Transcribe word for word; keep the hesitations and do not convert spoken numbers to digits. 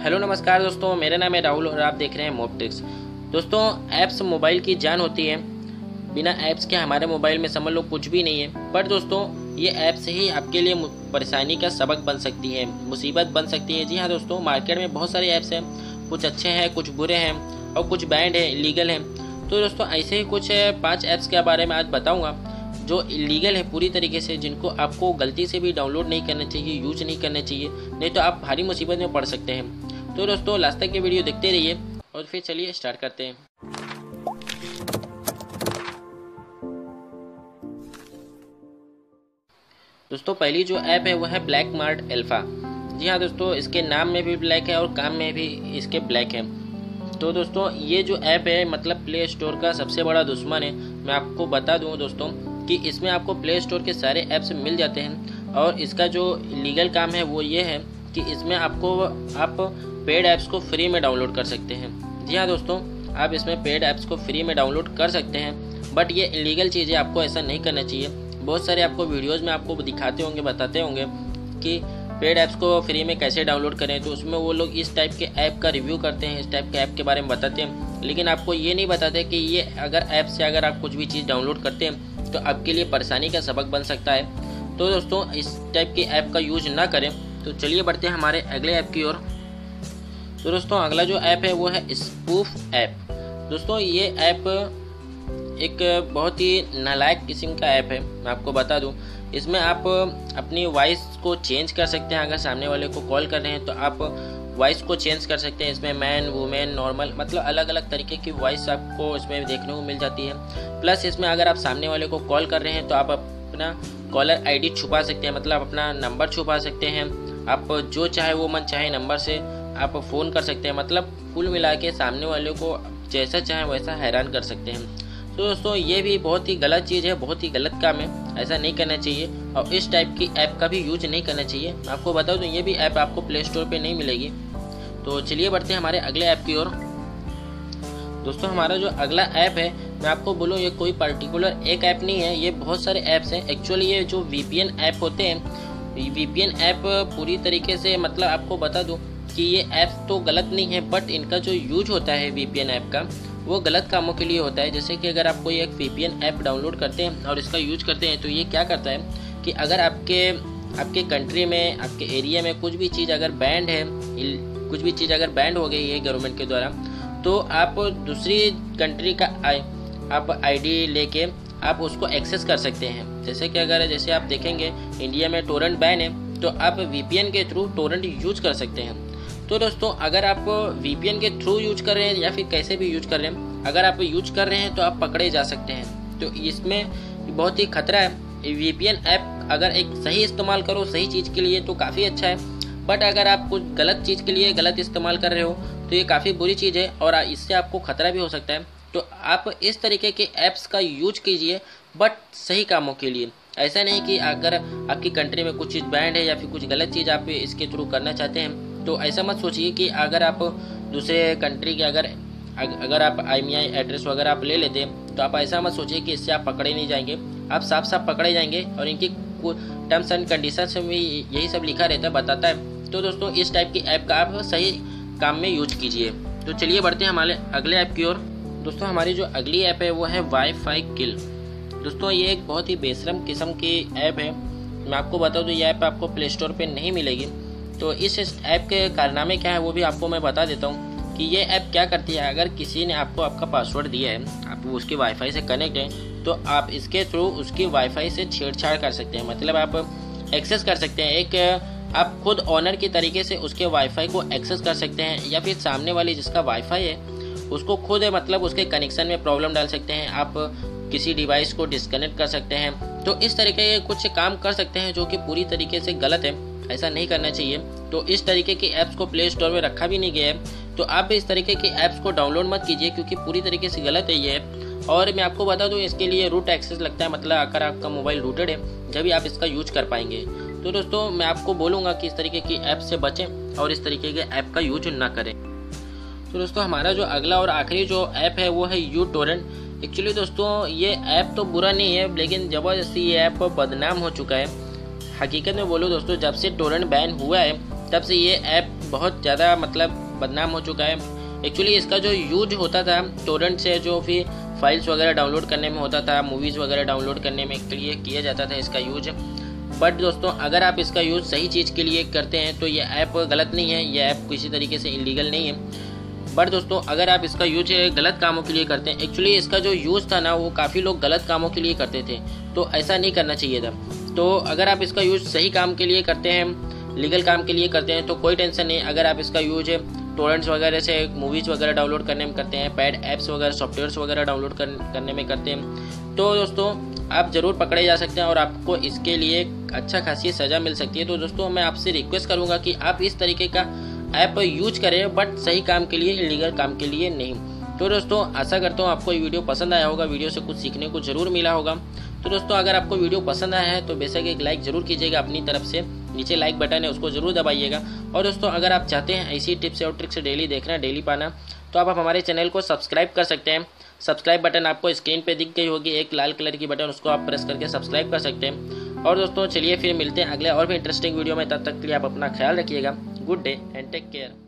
Hello नमस्कार दोस्तों, मेरा नाम है राहुल और आप देख रहे हैं मोबटिक्स। दोस्तों, ऐप्स मोबाइल की जान होती है। बिना ऐप्स के हमारे मोबाइल में समझ लो कुछ भी नहीं है। पर दोस्तों, ये ऐप्स ही आपके लिए परेशानी का सबक बन सकती है, मुसीबत बन सकती है। जी हाँ दोस्तों, मार्केट में बहुत सारे ऐप्स हैं, कुछ अच्छे हैं, कुछ बुरे हैं और कुछ बैंड है, इलीगल हैं। तो दोस्तों, ऐसे ही कुछ पाँच ऐप्स के बारे में आज बताऊँगा जो इलीगल है पूरी तरीके से, जिनको आपको गलती से भी डाउनलोड नहीं करना चाहिए, यूज नहीं करना चाहिए, नहीं तो आप भारी मुसीबत में पड़ सकते हैं। तो दोस्तों, लास्ट तक ये वीडियो देखते रहिए और फिर चलिए स्टार्ट करते हैं। दोस्तों, पहली जो ऐप है वो है ब्लैक मार्ट अल्फा। जी हाँ दोस्तों, इसके नाम में भी ब्लैक है और काम में भी इसके ब्लैक है। तो दोस्तों, ये जो ऐप है मतलब प्ले स्टोर का सबसे बड़ा दुश्मन है। मैं आपको बता दूँ दोस्तों कि इसमें आपको प्ले स्टोर के सारे ऐप्स मिल जाते हैं और इसका जो लीगल काम है वो ये है कि इसमें आपको आप पेड ऐप्स को फ्री में डाउनलोड कर सकते हैं। जी हाँ दोस्तों, आप इसमें पेड ऐप्स को फ्री में डाउनलोड कर सकते हैं, बट ये इलीगल चीज़ है, आपको ऐसा नहीं करना चाहिए। बहुत सारे आपको वीडियोज़ में आपको दिखाते होंगे, बताते होंगे कि पेड ऐप्स को फ्री में कैसे डाउनलोड करें, तो उसमें वो लोग इस टाइप के ऐप का रिव्यू करते हैं, इस टाइप के ऐप के बारे में बताते हैं, लेकिन आपको ये नहीं बताते कि ये अगर ऐप से अगर आप कुछ भी चीज़ डाउनलोड करते हैं तो आपके लिए परेशानी का सबक बन सकता है। तो दोस्तों, इस टाइप की ऐप का यूज ना करें। तो चलिए बढ़ते हैं हमारे अगले ऐप की ओर। तो दोस्तों, अगला जो ऐप है वो है स्पूफ ऐप। दोस्तों, ये ऐप एक बहुत ही नालायक किस्म का ऐप है। मैं आपको बता दूं, इसमें आप अपनी वॉइस को चेंज कर सकते हैं। अगर सामने वाले को कॉल कर रहे हैं तो आप वॉइस को चेंज कर सकते हैं। इसमें मैन, वुमेन, नॉर्मल, मतलब अलग अलग तरीके की वॉइस आपको इसमें देखने को मिल जाती है। प्लस इसमें अगर आप सामने वाले को कॉल कर रहे हैं तो आप अपना कॉलर आईडी छुपा सकते हैं, मतलब अपना नंबर छुपा सकते हैं। आप जो चाहे वो मन चाहे नंबर से आप फ़ोन कर सकते हैं, मतलब कुल मिला के सामने वाले को जैसा चाहे वैसा हैरान कर सकते हैं। तो दोस्तों, ये भी बहुत ही गलत चीज़ है, बहुत ही गलत काम है, ऐसा नहीं करना चाहिए और इस टाइप की ऐप का भी यूज नहीं करना चाहिए। मैं आपको बता दूं, ये भी ऐप आपको प्ले स्टोर पे नहीं मिलेगी। तो चलिए बढ़ते हैं हमारे अगले ऐप की ओर। दोस्तों, हमारा जो अगला ऐप है, मैं आपको बोलूँ ये कोई पर्टिकुलर एक ऐप नहीं है, ये बहुत सारे ऐप्स हैं। एक्चुअली ये जो वीपीएन ऐप होते हैं, वीपीएन ऐप पूरी तरीके से, मतलब आपको बता दूँ कि ये ऐप तो गलत नहीं है, बट इनका जो यूज होता है वीपीएन ऐप का वो गलत कामों के लिए होता है। जैसे कि अगर आप कोई एक वीपीएन ऐप डाउनलोड करते हैं और इसका यूज करते हैं तो ये क्या करता है कि अगर आपके आपके कंट्री में, आपके एरिया में कुछ भी चीज़ अगर बैंड है, कुछ भी चीज़ अगर बैंड हो गई है गवर्नमेंट के द्वारा, तो आप दूसरी कंट्री का आई आप आईडी लेके आप उसको एक्सेस कर सकते हैं। जैसे कि अगर जैसे आप देखेंगे इंडिया में टोरेंट बैन है, तो आप वीपीएन के थ्रू टोरेंट यूज कर सकते हैं। तो दोस्तों, अगर आप वीपीएन के थ्रू यूज कर रहे हैं या फिर कैसे भी यूज कर रहे हैं, अगर आप यूज कर रहे हैं तो आप पकड़े जा सकते हैं। तो इसमें बहुत ही खतरा है। वीपीएन ऐप अगर एक सही इस्तेमाल करो, सही चीज़ के लिए, तो काफ़ी अच्छा है, बट अगर आप कुछ गलत चीज़ के लिए गलत इस्तेमाल कर रहे हो तो ये काफ़ी बुरी चीज़ है और इससे आपको खतरा भी हो सकता है। तो आप इस तरीके के ऐप्स का यूज कीजिए, बट सही कामों के लिए। ऐसा नहीं कि अगर आपकी कंट्री में कुछ चीज़ बैंड है या फिर कुछ गलत चीज़ आप इसके थ्रू करना चाहते हैं तो ऐसा मत सोचिए कि अगर आप दूसरे कंट्री के अगर अगर आप आईएमईआई एड्रेस वगैरह आप ले लेते हैं तो आप ऐसा मत सोचिए कि इससे आप पकड़े नहीं जाएंगे। आप साफ साफ पकड़े जाएंगे और इनकी टर्म्स एंड कंडीशंस में यही सब लिखा रहता है, बताता है। तो दोस्तों, इस टाइप की ऐप का आप सही काम में यूज कीजिए। तो चलिए बढ़ते हैं हमारे अगले ऐप की ओर। दोस्तों, हमारी जो अगली ऐप है वो है वाईफाई किल। दोस्तों, ये एक बहुत ही बेशरम किस्म की ऐप है। मैं आपको बता दूँ, ये ऐप आपको प्ले स्टोर पर नहीं मिलेगी। तो इस ऐप के कारनामे क्या है वो भी आपको मैं बता देता हूँ कि ये ऐप क्या करती है। अगर किसी ने आपको आपका पासवर्ड दिया है, आप उसके वाईफाई से कनेक्ट हैं, तो आप इसके थ्रू उसकी वाईफाई से छेड़छाड़ कर सकते हैं, मतलब आप एक्सेस कर सकते हैं। एक आप खुद ऑनर की तरीके से उसके वाईफाई को एक्सेस कर सकते हैं, या फिर सामने वाले जिसका वाईफाई है उसको खुद मतलब उसके कनेक्शन में प्रॉब्लम डाल सकते हैं। आप किसी डिवाइस को डिस्कनेक्ट कर सकते हैं। तो इस तरीके के कुछ काम कर सकते हैं जो कि पूरी तरीके से गलत है, ऐसा नहीं करना चाहिए। तो इस तरीके की ऐप्स को प्ले स्टोर में रखा भी नहीं गया है, तो आप इस तरीके की ऐप्स को डाउनलोड मत कीजिए, क्योंकि पूरी तरीके से गलत है ये ऐप। और मैं आपको बता दूं, इसके लिए रूट एक्सेस लगता है, मतलब अगर आपका मोबाइल रूटेड है जब भी आप इसका यूज कर पाएंगे। तो दोस्तों, मैं आपको बोलूँगा कि इस तरीके की ऐप से बचें और इस तरीके के ऐप का यूज ना करें। तो दोस्तों, हमारा जो अगला और आखिरी जो ऐप है वो है यू टोरेंट। एक्चुअली दोस्तों, ये ऐप तो बुरा नहीं है, लेकिन ज़बरदस्ती ये ऐप बदनाम हो चुका है। हकीकत में बोलो दोस्तों, जब से टोरेंट बैन हुआ है तब से ये ऐप बहुत ज़्यादा मतलब बदनाम हो चुका है। एक्चुअली इसका जो यूज होता था टोरेंट से, जो फिर फाइल्स वगैरह डाउनलोड करने में होता था, मूवीज़ वगैरह डाउनलोड करने में के लिए किया जाता था इसका यूज। बट दोस्तों अगर आप इसका यूज़ सही चीज़ के लिए करते हैं तो ये ऐप गलत नहीं है, ये ऐप किसी तरीके से इलीगल नहीं है। बट दोस्तों अगर आप इसका यूज गलत कामों के लिए करते हैं, एक्चुअली इसका जो यूज़ था ना वो काफ़ी लोग गलत कामों के लिए करते थे, तो ऐसा नहीं करना चाहिए था। तो अगर आप इसका यूज सही काम के लिए करते हैं, लीगल काम के लिए करते हैं तो कोई टेंशन नहीं। अगर आप इसका यूज टोरेंट्स वगैरह से मूवीज़ वगैरह डाउनलोड करने में करते हैं, पैड ऐप्स वगैरह सॉफ्टवेयर्स वगैरह डाउनलोड कर, करने में करते हैं, तो दोस्तों आप ज़रूर पकड़े जा सकते हैं और आपको इसके लिए अच्छा खासी सज़ा मिल सकती है। तो दोस्तों मैं आपसे रिक्वेस्ट करूँगा कि आप इस तरीके का ऐप यूज करें, बट सही काम के लिए, इलीगल काम के लिए नहीं। तो दोस्तों आशा करता हूँ आपको ये वीडियो पसंद आया होगा, वीडियो से कुछ सीखने को ज़रूर मिला होगा। तो दोस्तों अगर आपको वीडियो पसंद आया है तो बेशक एक लाइक ज़रूर कीजिएगा अपनी तरफ से, नीचे लाइक बटन है उसको ज़रूर दबाइएगा। और दोस्तों अगर आप चाहते हैं ऐसी टिप्स और ट्रिक्स डेली देखना, डेली पाना, तो आप हमारे चैनल को सब्सक्राइब कर सकते हैं। सब्सक्राइब बटन आपको स्क्रीन पे दिख गई होगी, एक लाल कलर की बटन, उसको आप प्रेस करके सब्सक्राइब कर सकते हैं। और दोस्तों चलिए फिर मिलते हैं अगले और भी इंटरेस्टिंग वीडियो में, तब तक के लिए आप अपना ख्याल रखिएगा। Good day and take care.